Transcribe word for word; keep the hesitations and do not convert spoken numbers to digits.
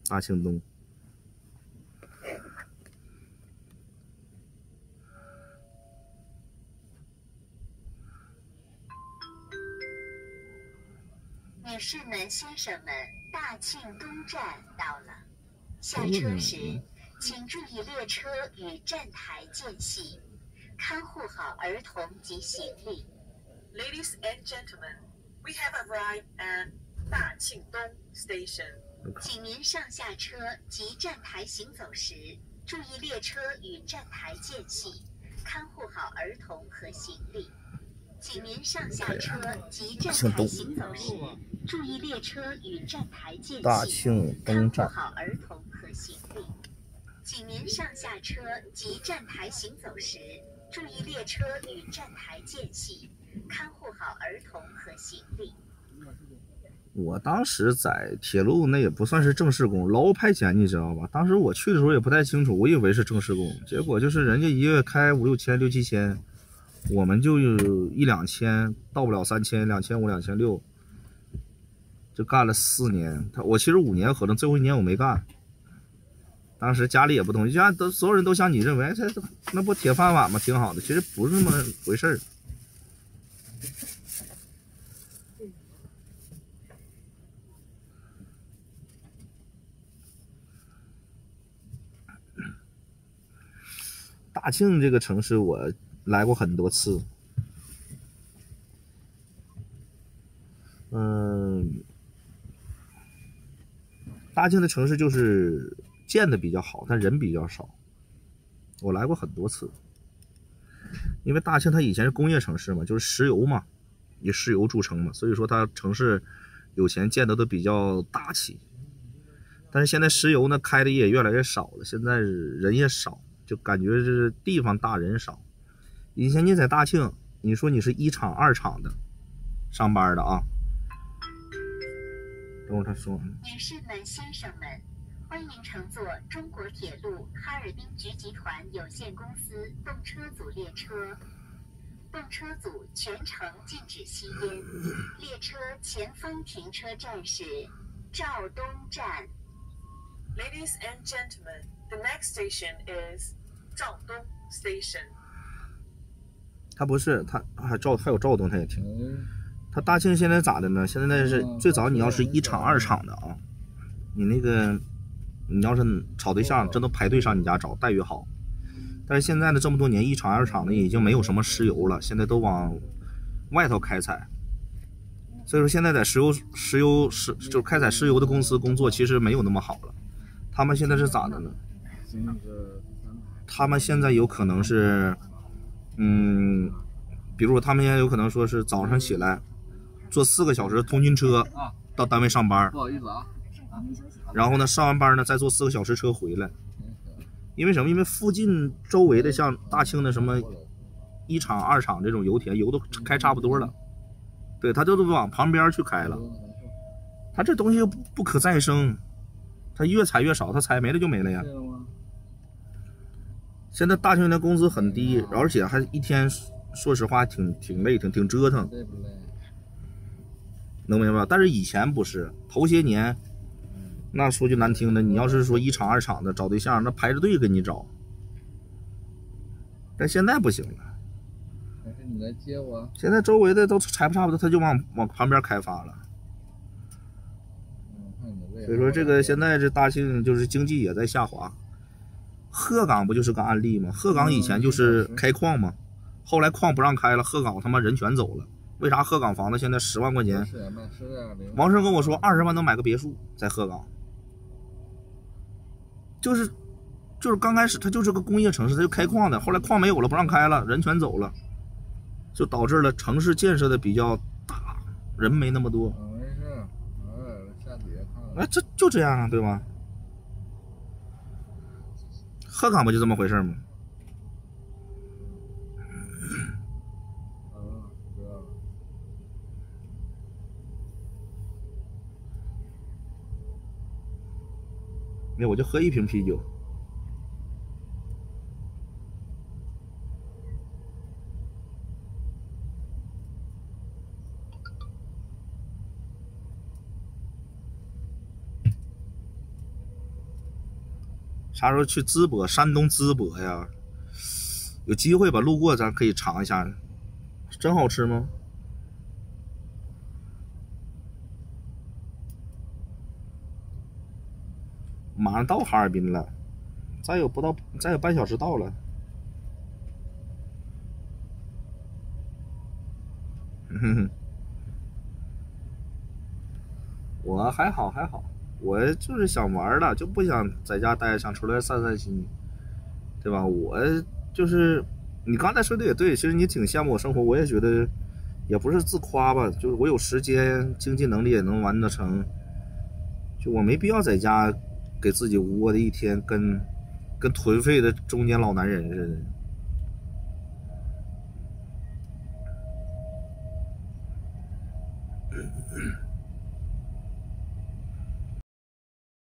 大庆东。 女士们、先生们，大庆东站到了。下车时，请注意列车与站台间隙，看护好儿童及行李。 Ladies and gentlemen, we have arrived at 大庆东 station. 请您上下车及站台行走时，注意列车与站台间隙，看护好儿童和行李。请您上下车及站台行走时，注意列车与站台间隙， 大庆东站。 看护好儿童和行李。请您上下车及站台行走时，注意列车与站台间隙，看护好儿童和行李。 我当时在铁路那也不算是正式工，劳务派遣，你知道吧？当时我去的时候也不太清楚，我以为是正式工，结果就是人家一月开五六千、六七千，我们就有一两千，到不了三千，两千五、两千六，就干了四年。他我其实五年合同，最后一年我没干。当时家里也不同意，就像都所有人都像你认为，这那不铁饭碗吗？挺好的，其实不是那么回事儿。大庆这个城市我来过很多次，嗯，大庆的城市就是建的比较好，但人比较少。我来过很多次，因为大庆它以前是工业城市嘛，就是石油嘛，以石油著称嘛，所以说它城市有钱建的都比较大气。但是现在石油呢开的也越来越少了，现在人也少。就感觉是地方大人少。以前你在大庆，你说你是一厂二厂的上班的啊？等会儿他说。 女士们、先生们，欢迎乘坐中国铁路哈尔滨局集团有限公司动车组列车。动车组全程禁止吸烟。列车前方停车站是肇东站。 Ladies and gentlemen, the next station is 肇东 station. 他不是，他还肇还有肇东，他也停。他大庆现在咋的呢？现在是最早你要是一厂二厂的啊，你那个你要是找对象，真都排队上你家找，待遇好。但是现在呢，这么多年一厂二厂的已经没有什么石油了，现在都往外头开采。所以说现在在石油石油石就是开采石油的公司工作其实没有那么好了。他们现在是咋的呢？他们现在有可能是，嗯，比如他们现在有可能说是早上起来坐四个小时通勤车到单位上班，不好意思啊，然后呢上完班呢再坐四个小时车回来。因为什么？因为附近周围的像大庆的什么一厂二厂这种油田油都开差不多了，对，他就是往旁边去开了。他这东西又不可再生。他越采越少，他采没了就没了呀。现在大庆的工资很低，而且还一天，说实话挺挺累，挺挺折腾，能明白吧？但是以前不是，头些年，那说句难听的，你要是说一厂二厂的找对象，那排着队给你找。但现在不行了。 还是你来接我？ 现在周围的都柴不差不多，他就往往旁边开发了。所以说这个现在这大庆就是经济也在下滑。鹤岗不就是个案例吗？鹤岗以前就是开矿嘛，后来矿不让开了，鹤岗他妈人全走了。为啥鹤岗房子现在十万块钱？王生跟我说二十万能买个别墅在鹤岗，就是就是刚开始它就是个工业城市，它就开矿的，后来矿没有了不让开了，人全走了，就导致了城市建设的比较大，人没那么多。哎，这就这样啊，对吧？鹤岗不就这么回事吗？那我就喝一瓶啤酒。 啥时候去淄博，山东淄博呀？有机会吧，路过咱可以尝一下，真好吃吗？马上到哈尔滨了，再有不到，再有半小时到了。哼哼，我还好还好，我就是想玩了，就不想在家待，想出来散散心，对吧？我就是你刚才说的也对，其实你挺羡慕我生活，我也觉得也不是自夸吧，就是我有时间、经济能力也能完得成，就我没必要在家给自己窝的一天跟跟颓废的中年老男人似的。嗯